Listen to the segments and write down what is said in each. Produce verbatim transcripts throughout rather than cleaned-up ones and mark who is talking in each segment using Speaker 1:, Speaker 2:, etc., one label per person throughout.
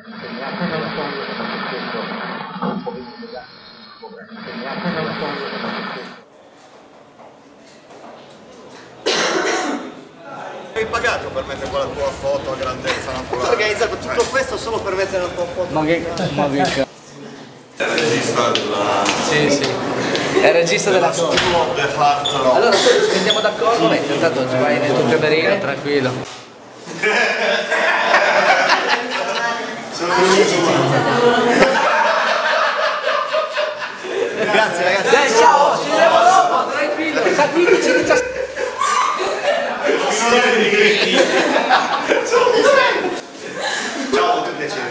Speaker 1: Hai pagato per mettere quella tua foto a grandezza naturale?
Speaker 2: Ho organizzato tutto questo solo per mettere la tua foto.
Speaker 3: Ma che... ma che c***o.
Speaker 1: È il regista della...
Speaker 3: Sì, sì. È il regista della...
Speaker 1: School of the Heart Rock.
Speaker 3: Allora, se ci mettiamo d'accordo, e intanto ci vai nel tuo camerino, tranquillo.
Speaker 2: Grazie ragazzi.
Speaker 3: Dai, ciao, ci vediamo dopo, tranquillo. quindici diciassette.
Speaker 1: Ciao, tutto un piacere.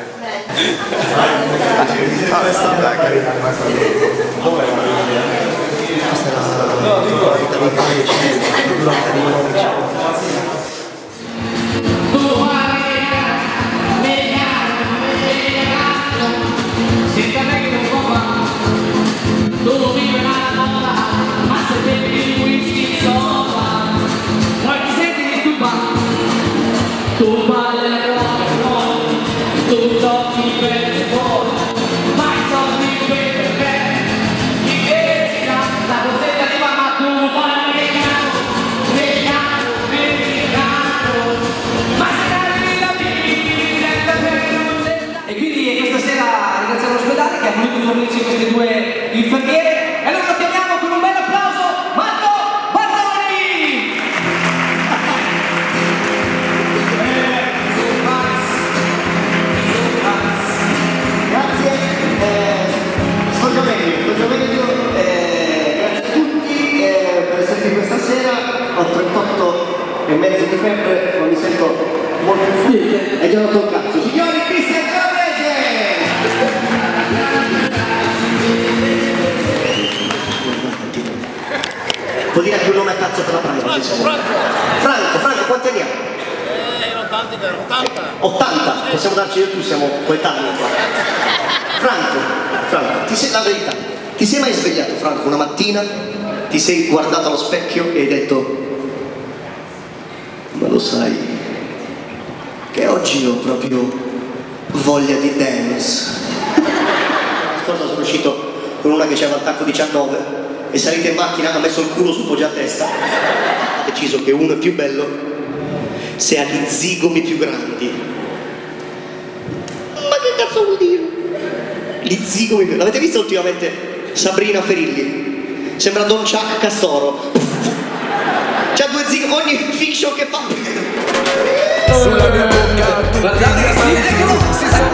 Speaker 4: Che ha voluto fornirci queste due infermiere e allora lo chiamiamo con un bel applauso Marco Bartoloni!
Speaker 2: Grazie, eh, sto già meglio, sto già meglio, eh, grazie a tutti eh, per essere qui questa sera, ho trentotto e mezzo di febbre, non mi sento molto fuori e già ho dato il cazzo. Signori, Cristian Calabrese! Può dire anche un nome a cazzo per la pratica.
Speaker 5: Franco, Franco!
Speaker 2: Franco, Franco, quanti anni ha?
Speaker 5: Eh, ottanta, ottanta!
Speaker 2: ottanta, possiamo darci io e tu, siamo coetanei qua. Franco, Franco, ti sei, la verità, ti sei mai svegliato, Franco, una mattina, ti sei guardato allo specchio e hai detto ma lo sai che oggi ho proprio voglia di dance? La scorsa sono uscito con una che c'aveva il tacco diciannove e salita in macchina, ha messo il culo sul poggia a testa, ha deciso che uno è più bello se ha gli zigomi più grandi. Ma che cazzo vuol dire? Gli zigomi più... L'avete visto ultimamente Sabrina Ferilli? Sembra Don Chuck Castoro. C'ha due zigomi, ogni fiction che fa...
Speaker 3: Sulla mia bocca, guardate che si